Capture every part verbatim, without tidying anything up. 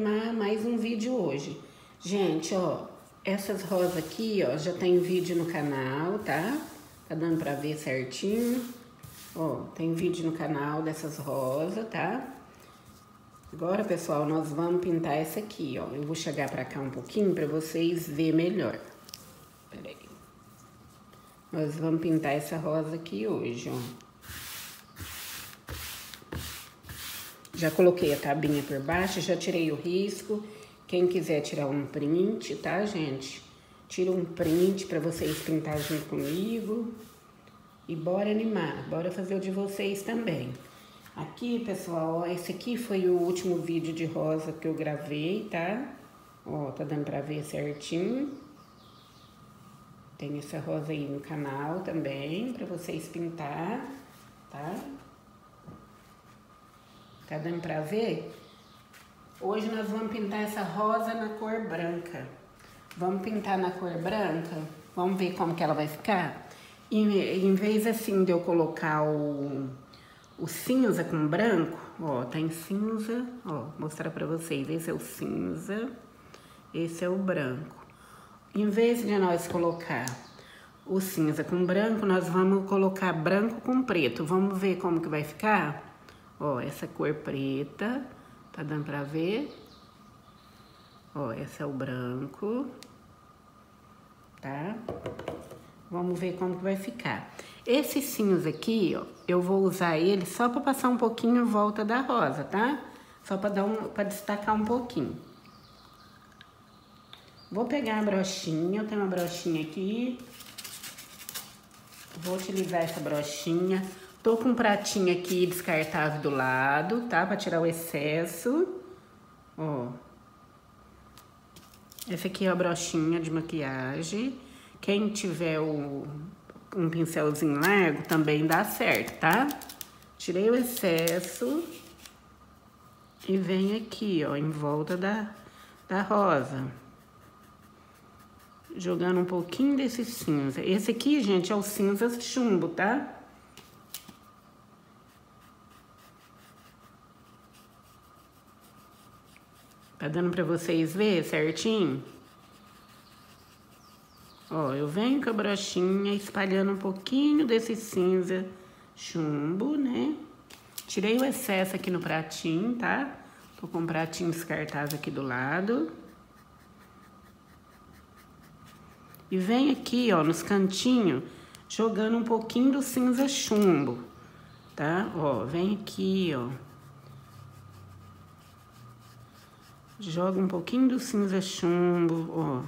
animar mais um vídeo hoje. Gente, ó, essas rosas aqui, ó, já tem vídeo no canal, tá? Tá dando pra ver certinho. Ó, tem vídeo no canal dessas rosas, tá? Agora, pessoal, nós vamos pintar essa aqui, ó. Eu vou chegar pra cá um pouquinho pra vocês verem melhor. Peraí. Nós vamos pintar essa rosa aqui hoje, ó. Já coloquei a tabinha por baixo, já tirei o risco. Quem quiser tirar um print, tá, gente? Tira um print pra vocês pintar junto comigo. E bora animar, bora fazer o de vocês também. Aqui, pessoal, ó, esse aqui foi o último vídeo de rosa que eu gravei, tá? Ó, tá dando pra ver certinho. Tem essa rosa aí no canal também, pra vocês pintar, tá? Tá dando pra ver? Hoje nós vamos pintar essa rosa na cor branca. Vamos pintar na cor branca? Vamos ver como que ela vai ficar? E, em vez assim de eu colocar o, o cinza com branco, ó, tá em cinza, ó, vou mostrar pra vocês. Esse é o cinza, esse é o branco. Em vez de nós colocar o cinza com branco, nós vamos colocar branco com preto. Vamos ver como que vai ficar? Ó, essa cor preta, tá dando pra ver? Ó, esse é o branco, tá? Vamos ver como que vai ficar. Esse cinza aqui, ó, eu vou usar ele só pra passar um pouquinho em volta da rosa, tá? Só pra dar um, pra destacar um pouquinho. Vou pegar a brochinha, eu tenho uma brochinha aqui. Vou utilizar essa brochinha. Tô com um pratinho aqui descartável do lado, tá? Pra tirar o excesso. Ó. Essa aqui é a brochinha de maquiagem. Quem tiver o, um pincelzinho largo também dá certo, tá? Tirei o excesso. E vem aqui, ó, em volta da, da rosa. Jogando um pouquinho desse cinza. Esse aqui, gente, é o cinza chumbo, tá? Tá dando pra vocês verem certinho? Ó, eu venho com a brochinha espalhando um pouquinho desse cinza chumbo, né? Tirei o excesso aqui no pratinho, tá? Tô com um pratinho descartável aqui do lado. E vem aqui, ó, nos cantinhos, jogando um pouquinho do cinza chumbo, tá? Ó, vem aqui, ó. Joga um pouquinho do cinza chumbo, ó.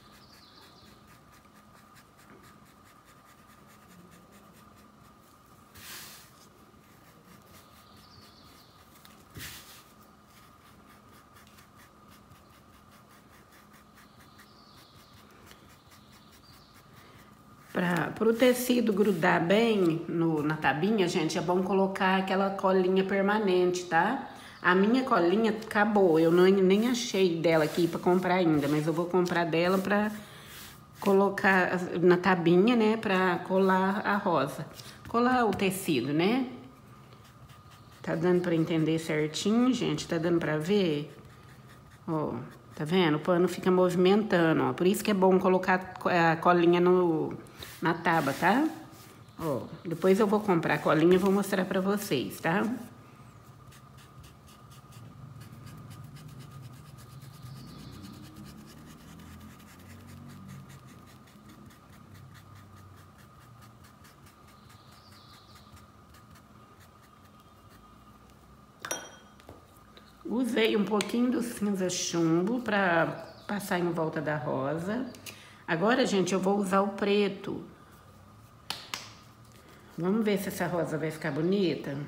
Para o tecido grudar bem no, na tabinha, gente, é bom colocar aquela colinha permanente, tá? A minha colinha acabou, eu não, nem achei dela aqui para comprar ainda, mas eu vou comprar dela para colocar na tabinha, né, para colar a rosa. Colar o tecido, né? Tá dando para entender certinho, gente? Tá dando para ver? Ó, tá vendo? O pano fica movimentando, ó. Por isso que é bom colocar a colinha no, na tábua, tá? Ó, depois eu vou comprar a colinha e vou mostrar pra vocês, tá? Usei um pouquinho do cinza chumbo pra passar em volta da rosa. Agora, gente, eu vou usar o preto. Vamos ver se essa rosa vai ficar bonita.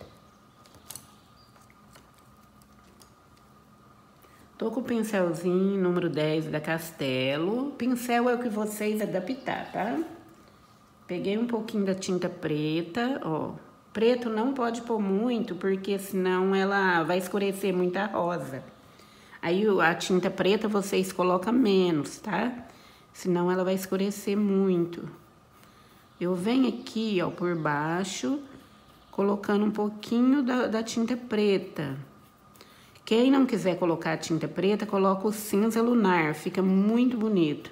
Tô com o pincelzinho número dez da Castelo. Pincel é o que vocês adaptar, tá? Peguei um pouquinho da tinta preta, ó. Preto não pode pôr muito, porque senão ela vai escurecer muito a rosa. Aí a tinta preta vocês colocam menos, tá? Senão ela vai escurecer muito. Eu venho aqui, ó, por baixo, colocando um pouquinho da, da tinta preta. Quem não quiser colocar tinta preta, coloca o cinza lunar, fica muito bonito.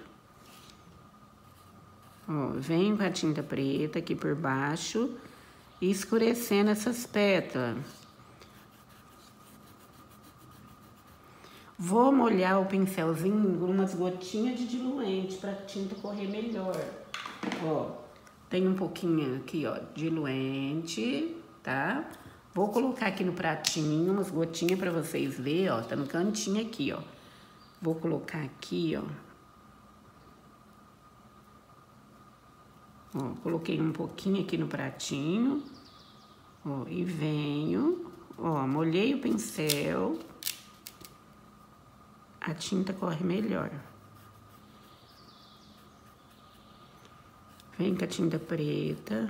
Ó, venho com a tinta preta aqui por baixo e escurecendo essas pétalas. Vou molhar o pincelzinho com umas gotinhas de diluente para a tinta correr melhor. Ó, tem um pouquinho aqui, ó, diluente, tá? Vou colocar aqui no pratinho umas gotinhas para vocês verem, ó, tá no cantinho aqui, ó. Vou colocar aqui, ó. Ó, coloquei um pouquinho aqui no pratinho, ó, e venho, ó, molhei o pincel. A tinta corre melhor. Vem com a tinta preta.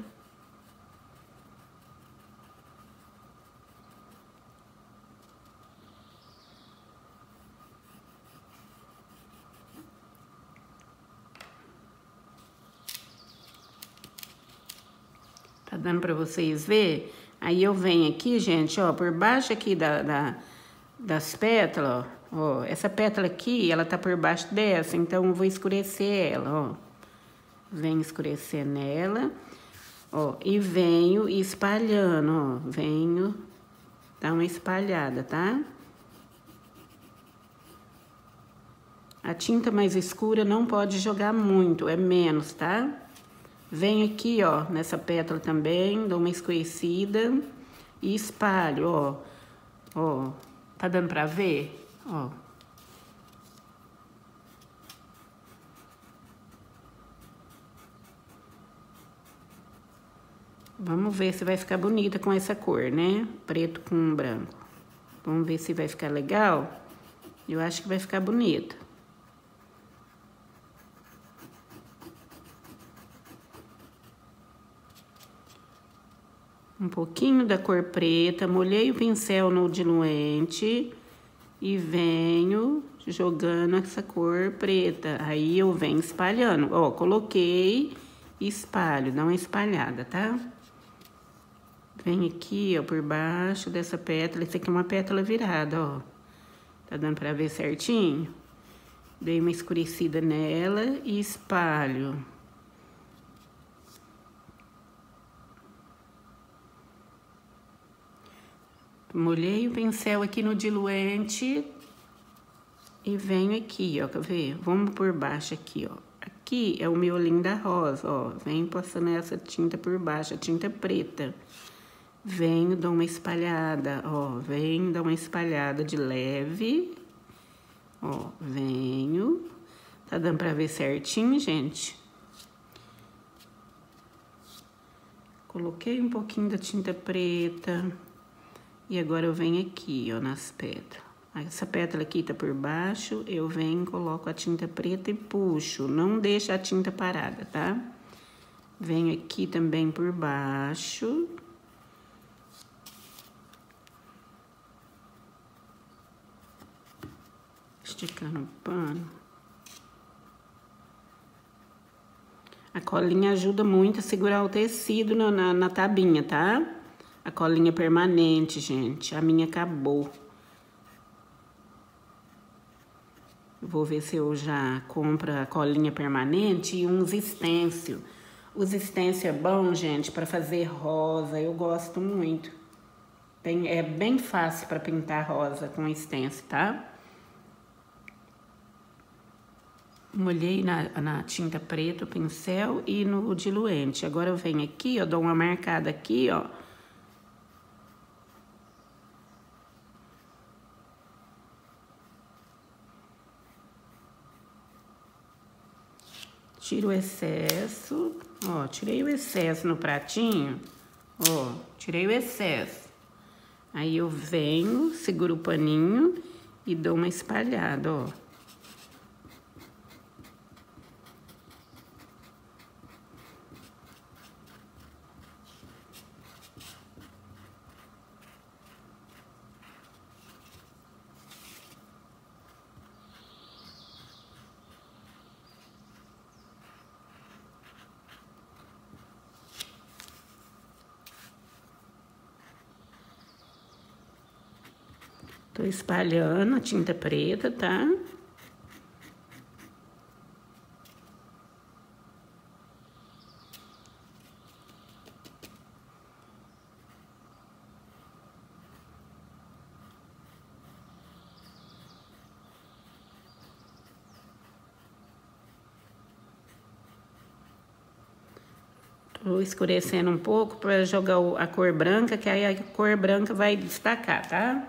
Tá dando pra vocês ver? Aí eu venho aqui, gente, ó, por baixo aqui da, da, das pétalas, ó. Ó, essa pétala aqui, ela tá por baixo dessa, então eu vou escurecer ela, ó. Venho escurecer nela, ó, e venho espalhando, ó. Venho dar uma espalhada, tá? A tinta mais escura não pode jogar muito, é menos, tá? Venho aqui, ó, nessa pétala também, dou uma escurecida e espalho, ó. Ó, tá dando pra ver? Ó. Vamos ver se vai ficar bonita com essa cor, né? Preto com branco. Vamos ver se vai ficar legal. Eu acho que vai ficar bonito. Um pouquinho da cor preta, molhei o pincel no diluente e venho jogando essa cor preta. Aí eu venho espalhando. Ó, coloquei e espalho, dá uma espalhada, tá? Vem aqui, ó, por baixo dessa pétala. Essa aqui é uma pétala virada, ó. Tá dando pra ver certinho? Dei uma escurecida nela e espalho. Molhei o pincel aqui no diluente e venho aqui, ó, quer ver? Vamos por baixo aqui, ó. Aqui é o miolinho da rosa, ó. Venho passando essa tinta por baixo, a tinta preta. Venho, dou uma espalhada, ó. Venho, dou uma espalhada de leve. Ó, venho. Tá dando pra ver certinho, gente? Coloquei um pouquinho da tinta preta. E agora eu venho aqui, ó, nas pétalas. Essa pétala aqui tá por baixo, eu venho, coloco a tinta preta e puxo. Não deixa a tinta parada, tá? Venho aqui também por baixo. Esticando o pano. A colinha ajuda muito a segurar o tecido na, na, na tabinha, tá? A colinha permanente, gente. A minha acabou. Vou ver se eu já compro a colinha permanente e uns stencil. Os stencil é bom, gente, para fazer rosa. Eu gosto muito. Tem, é bem fácil para pintar rosa com stencil, tá? Molhei na, na tinta preta o pincel e no diluente. Agora eu venho aqui, ó, dou uma marcada aqui, ó. Tiro o excesso, ó, tirei o excesso no pratinho, ó, tirei o excesso. Aí eu venho, seguro o paninho e dou uma espalhada, ó. Tô espalhando a tinta preta, tá? Tô escurecendo um pouco para jogar a cor branca, que aí a cor branca vai destacar, tá?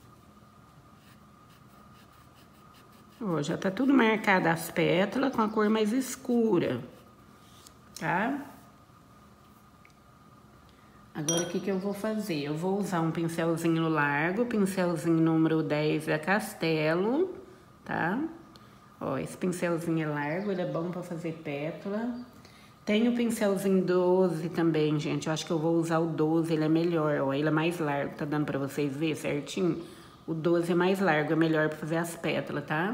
Ó, já tá tudo marcado as pétalas com a cor mais escura, tá? Agora, o que que eu vou fazer? Eu vou usar um pincelzinho largo, pincelzinho número dez da Castelo, tá? Ó, esse pincelzinho é largo, ele é bom pra fazer pétala. Tem o pincelzinho doze também, gente. Eu acho que eu vou usar o doze, ele é melhor, ó. Ele é mais largo, tá dando pra vocês verem certinho? O doze é mais largo, é melhor pra fazer as pétalas, tá?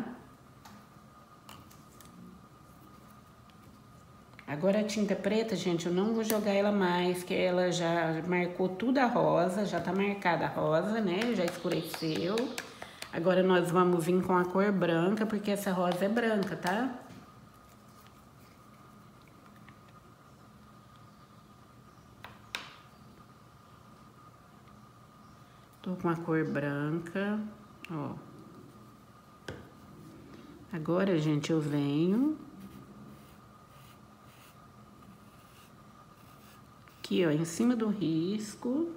Agora a tinta preta, gente, eu não vou jogar ela mais, que ela já marcou tudo a rosa, já tá marcada a rosa, né? Já escureceu. Agora nós vamos vir com a cor branca, porque essa rosa é branca, tá? Tô com a cor branca, ó. Agora, gente, eu venho aqui, ó, em cima do risco.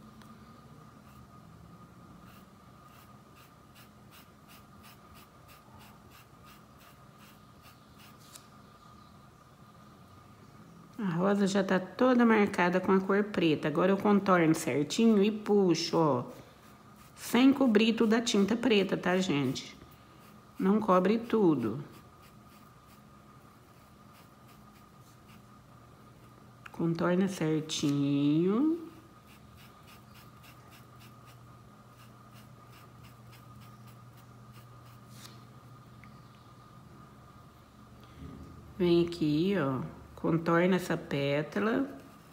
A rosa já tá toda marcada com a cor preta. Agora eu contorno certinho e puxo, ó. Sem cobrir tudo a tinta preta, tá, gente? Não cobre tudo. Contorna certinho. Vem aqui, ó. Contorna essa pétala.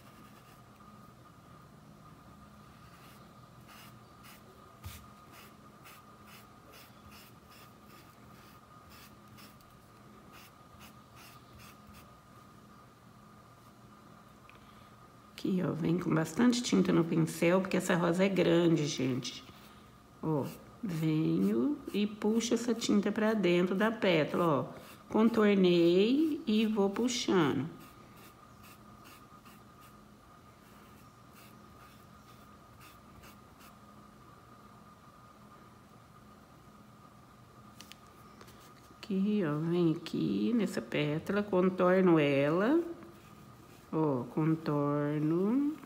Aqui, ó, vem com bastante tinta no pincel, porque essa rosa é grande, gente. Ó, venho e puxo essa tinta pra dentro da pétala, ó. Contornei e vou puxando. Aqui, ó, vem aqui nessa pétala, contorno ela. Ó, contorno.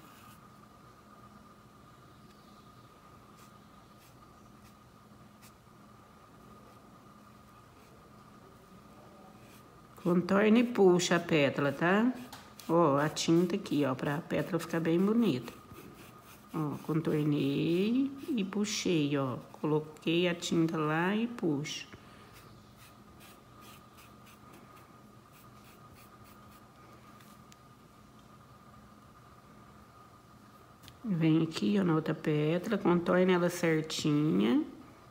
Contorna e puxa a pétala, tá? Ó, a tinta aqui, ó, pra pétala ficar bem bonita. Ó, contornei e puxei, ó. Coloquei a tinta lá e puxo. Vem aqui, ó, na outra pétala, contorna ela certinha.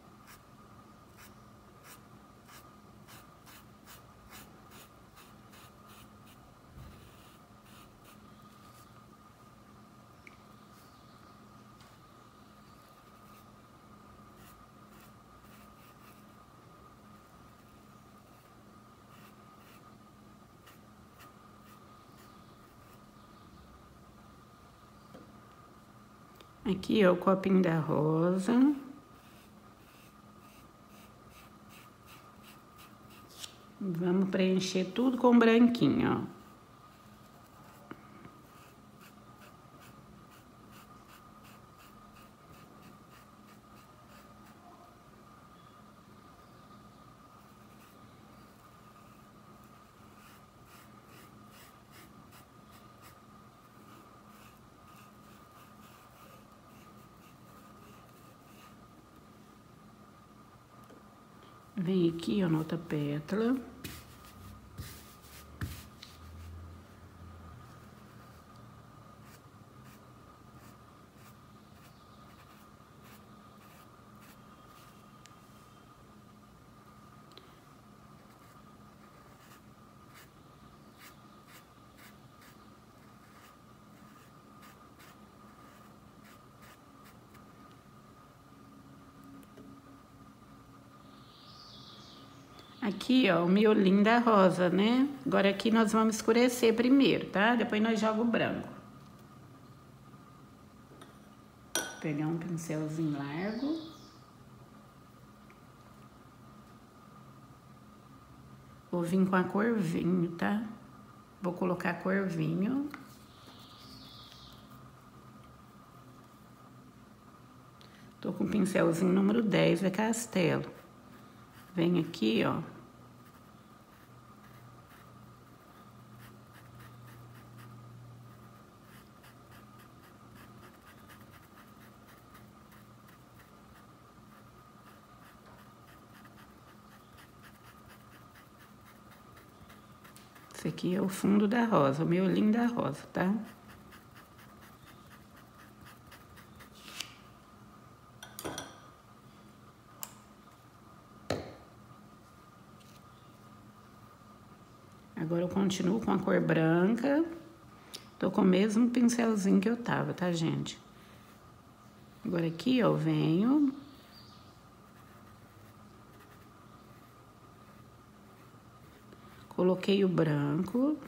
Aqui, ó, o copinho da rosa. Vamos preencher tudo com branquinho, ó. Vem aqui, ó, na outra pétala. Aqui, ó, o miolinho da rosa, né? Agora aqui nós vamos escurecer primeiro, tá? Depois nós jogamos o branco. Vou pegar um pincelzinho largo. Vou vir com a cor vinho, tá? Vou colocar a cor vinho. Tô com o pincelzinho número dez da Castelo. Vem aqui, ó. Esse aqui é o fundo da rosa, o miolinho da rosa, tá? Agora eu continuo com a cor branca. Tô com o mesmo pincelzinho que eu tava, tá, gente? Agora aqui, ó, eu venho... Coloquei o branco.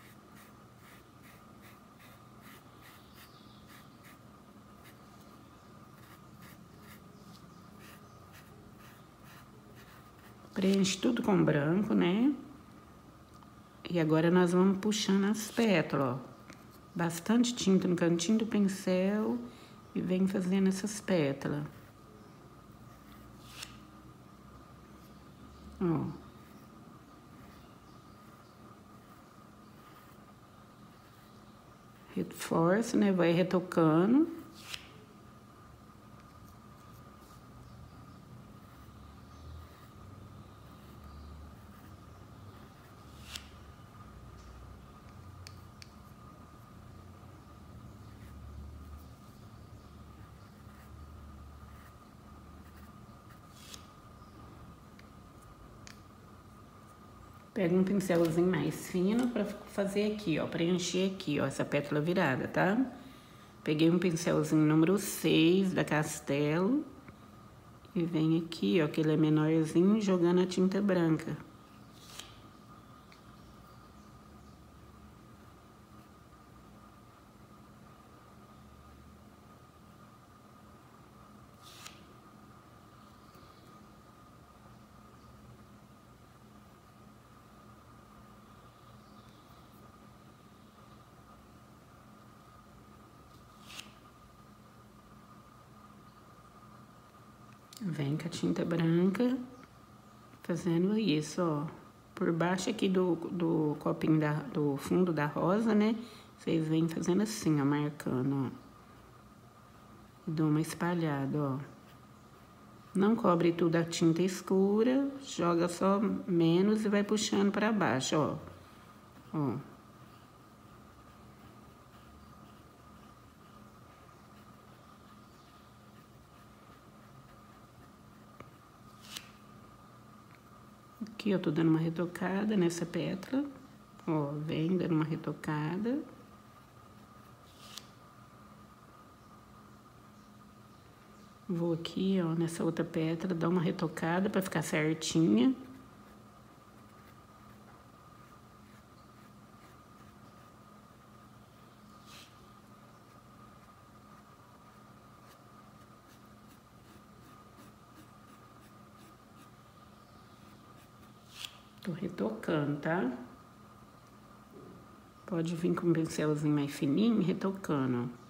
Preenche tudo com branco, né? E agora nós vamos puxando as pétalas, ó. Bastante tinta no cantinho do pincel e vem fazendo essas pétalas. Ó. Reforça, né? Vai retocando. Pega um pincelzinho mais fino pra fazer aqui, ó, preencher aqui, ó, essa pétala virada, tá? Peguei um pincelzinho número seis da Castelo e vem aqui, ó, que ele é menorzinho, jogando a tinta branca. Vem com a tinta branca, fazendo isso, ó. Por baixo aqui do, do copinho da, do fundo da rosa, né? Vocês vêm fazendo assim, ó, marcando, ó. Dou uma espalhada, ó. Não cobre tudo a tinta escura, joga só menos e vai puxando pra baixo, ó. Ó. Aqui eu tô dando uma retocada nessa pétala, ó, vem dando uma retocada. Vou aqui, ó, nessa outra pétala, dar uma retocada pra ficar certinha. Tô retocando, tá? Pode vir com um pincelzinho mais fininho, retocando, ó.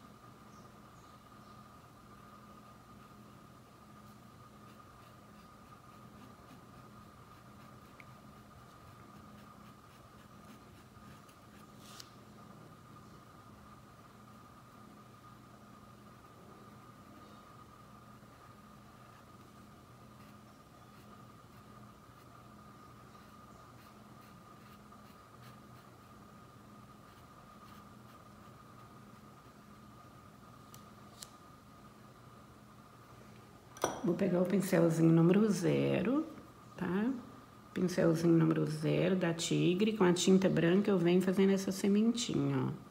Vou pegar o pincelzinho número zero, tá? Pincelzinho número zero da Tigre, com a tinta branca eu venho fazendo essa sementinha, ó.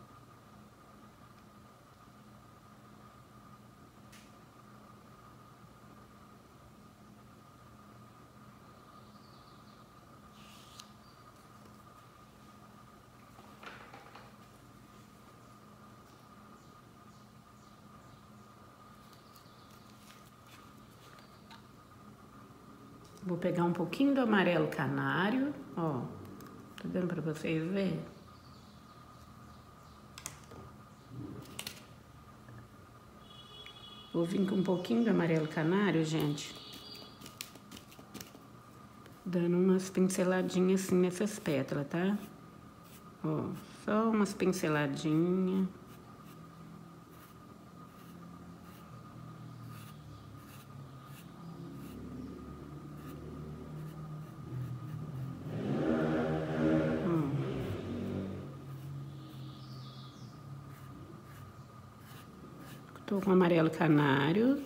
Vou pegar um pouquinho do amarelo canário, ó. Tá dando pra vocês verem? Vou vir com um pouquinho do amarelo canário, gente. Dando umas pinceladinhas assim nessas pétalas, tá? Ó, só umas pinceladinhas. Tô com amarelo canário.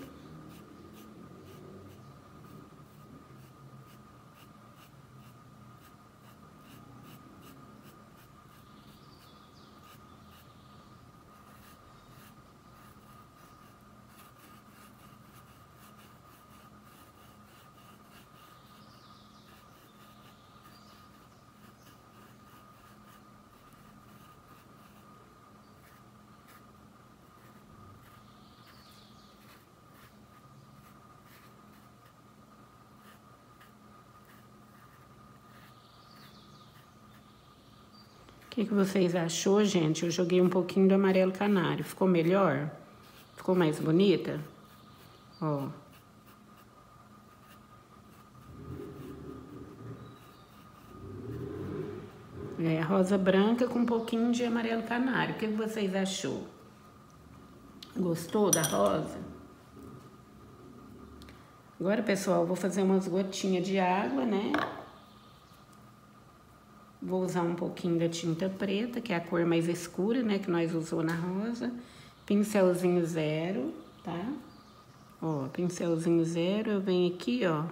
O que, que vocês achou, gente? Eu joguei um pouquinho do amarelo canário. Ficou melhor? Ficou mais bonita? Ó. É, rosa branca com um pouquinho de amarelo canário. O que, que vocês achou? Gostou da rosa? Agora, pessoal, eu vou fazer umas gotinhas de água, né? Vou usar um pouquinho da tinta preta, que é a cor mais escura, né? Que nós usou na rosa. Pincelzinho zero, tá? Ó, pincelzinho zero, eu venho aqui, ó.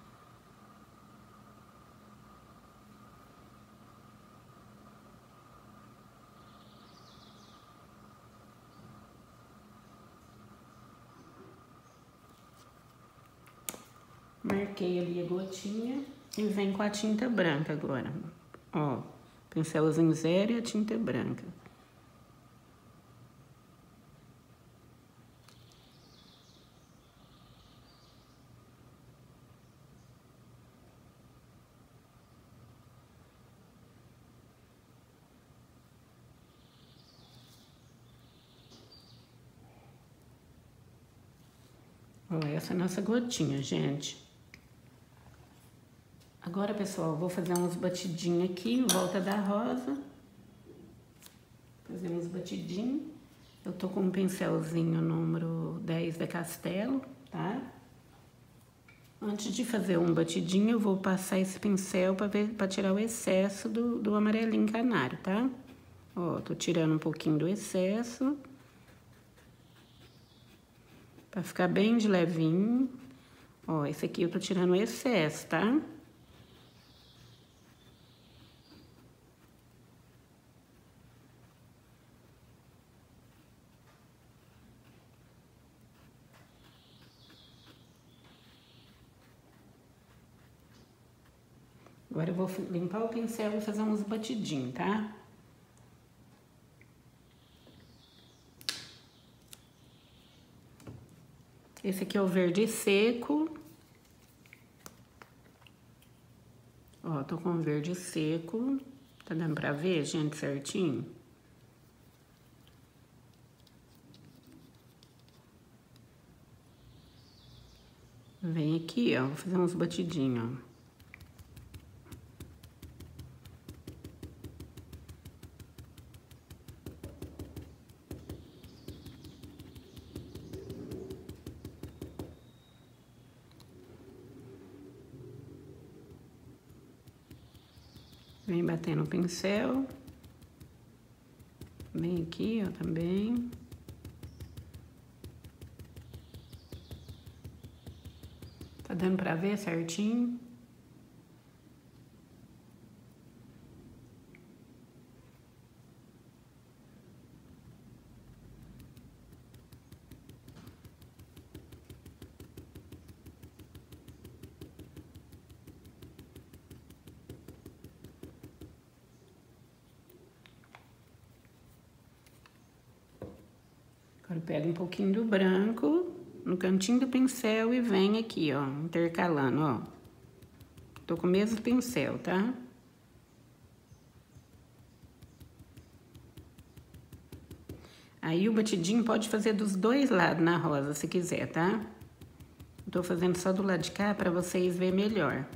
Marquei ali a gotinha e vem com a tinta branca agora. Ó, pincelzinho zero e a tinta branca. Ó, essa é a nossa gotinha, gente. Agora, pessoal, eu vou fazer uns batidinhos aqui em volta da rosa. Fazer uns batidinhos. Eu tô com um pincelzinho número dez da Castelo, tá? Antes de fazer um batidinho, eu vou passar esse pincel pra, ver, pra tirar o excesso do, do amarelinho canário, tá? Ó, tô tirando um pouquinho do excesso. Pra ficar bem de levinho. Ó, esse aqui eu tô tirando o excesso, tá? Agora eu vou limpar o pincel e fazer uns batidinhos, tá? Esse aqui é o verde seco. Ó, tô com o verde seco. Tá dando pra ver, gente, certinho? Vem aqui, ó, vou fazer uns batidinhos, ó. Vem batendo o pincel. Vem aqui, ó, também. Tá dando pra ver certinho? Agora pega um pouquinho do branco no cantinho do pincel e vem aqui, ó, intercalando, ó. Tô com o mesmo pincel, tá? Aí o batidinho pode fazer dos dois lados na rosa, se quiser, tá? Tô fazendo só do lado de cá pra vocês verem melhor.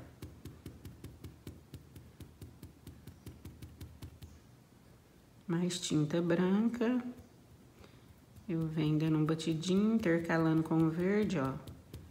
Mais tinta branca. Eu venho dando um batidinho, intercalando com o verde, ó.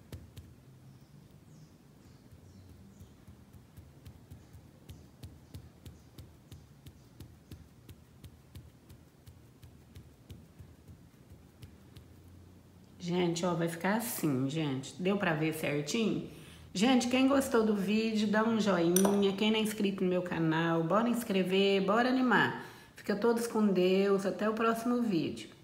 Gente, ó, vai ficar assim, gente. Deu pra ver certinho? Gente, quem gostou do vídeo, dá um joinha. Quem não é inscrito no meu canal, bora inscrever, bora animar. Fica todos com Deus. Até o próximo vídeo.